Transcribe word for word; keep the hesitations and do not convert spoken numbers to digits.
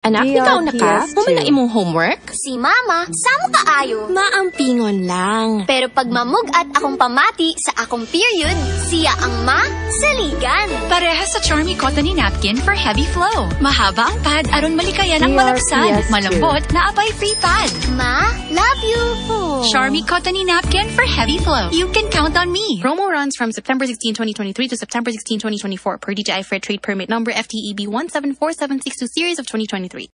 Anak, D R P S ikaw na ka? two. Human na imong homework? Si Mama, samo kaayo. Maampingon lang. Pero pag mamugat akong pamati sa akong period, siya ang ma saligan. Parehas sa Charmee Cottony napkin for heavy flow. Mahaba ang pad aron malikayan ang D R P S malabsad. two. Malambot na apay free pad. Ma, love you. Oh. Charmee Cottony napkin for heavy flow. You can count on me. Promo runs from September sixteenth, twenty twenty-three to September sixteenth, twenty twenty-four per D J I Fair Trade Permit number F T E B one seven four seven six two series of twenty twenty-three.